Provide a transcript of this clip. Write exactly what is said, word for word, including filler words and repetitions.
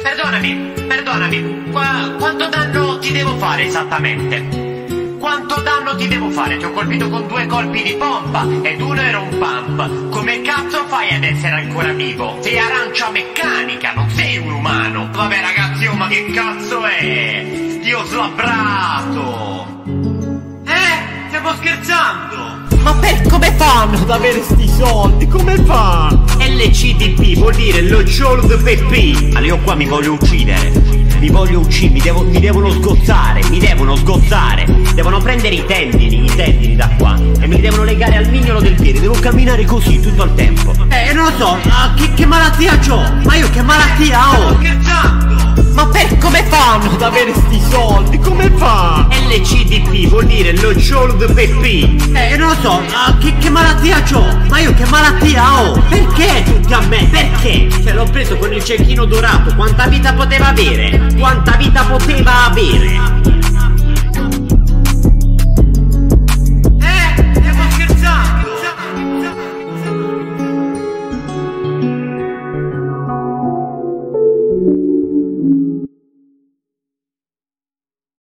Perdonami, perdonami, Qua, quanto danno ti devo fare esattamente? Quanto danno ti devo fare? Ti ho colpito con due colpi di pompa ed uno era un pump. Come cazzo fai ad essere ancora vivo? Sei arancia meccanica, non sei un umano. Vabbè ragazzi, oh ma che cazzo è? Dio slabbrato. Eh? Stiamo scherzando? Ma per come fanno ad avere sti soldi? Come fa? L C D P vuol dire lo Jold P. Allora io qua mi voglio uccidere. Mi voglio uccidere, mi, devo, mi devono sgozzare, mi devono sgozzare. Devono prendere i tendini, i tendini da qua e me li devono legare al mignolo del piede. Devo camminare così tutto il tempo. Eh, non lo so, ah, che, che malattia c'ho? Ma io che malattia ho? Sto scherzando! Ma per come fanno ad avere sti soldi? Come fa? L C D P vuol dire lo Jold P. Eh, non lo so, ah, che, che malattia c'ho? Ma io che malattia ho? Perché tutti a me? Perché? Cioè l'ho preso con il cecchino dorato, quanta vita poteva avere? Quanta vita poteva avere?